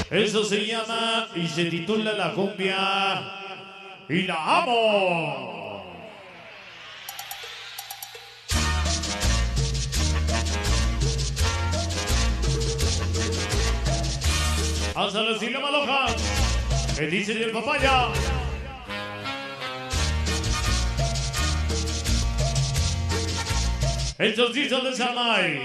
Eso se llama y se titula La Cumbia y la amo. Hasta el estilo Maloja, que dice el papaya. El chocito de Samay.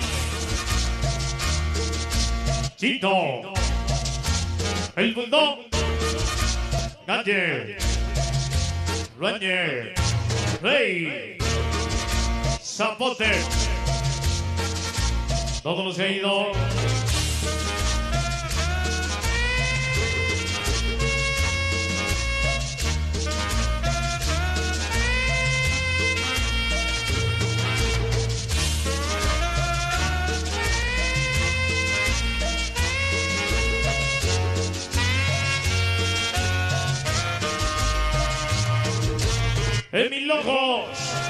Chito. El bulldog. Galle. Rueñe. Rey. Zapote. Todos los que han ido. En mis locos,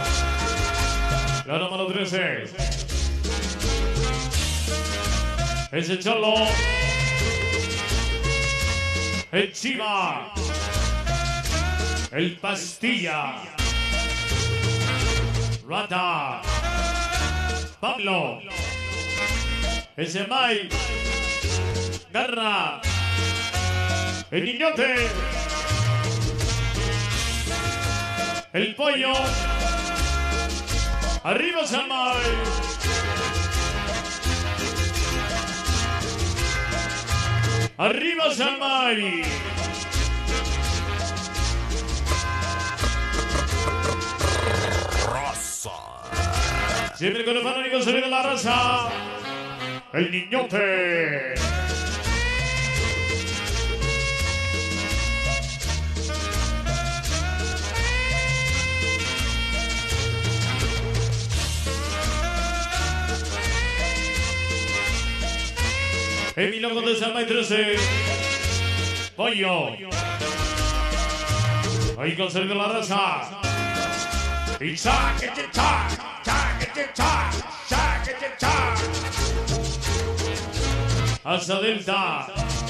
la número 13, es el Cholo, el Chiva, el Pastilla, Rata, Pablo, ese Mai, Garra, el Niñote, el Pollo, arriba Samay, arriba Samay, Raza. siempre con el fanático se viene la raza, el Niñote. En mi loco de Samay 13, Pollo, ahí con Sergio la raza, y chac, hasta Delta,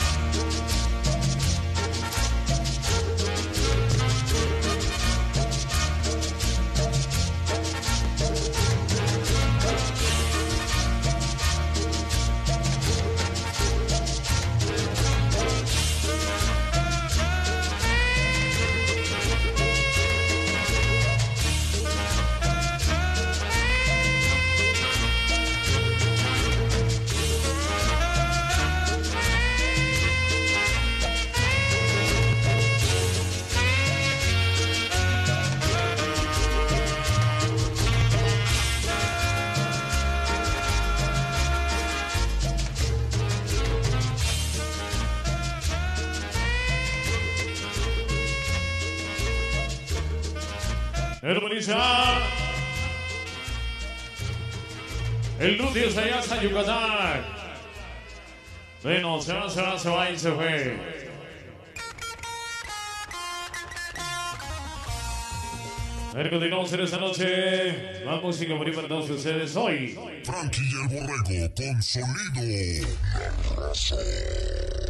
hermanizar el Rudy está allá hasta Yucatán. Bueno, se va y se fue. A ver, continuamos en esta noche. Más música por ahí para todos ustedes hoy. Frankie y el Borrego con sonido La Raza.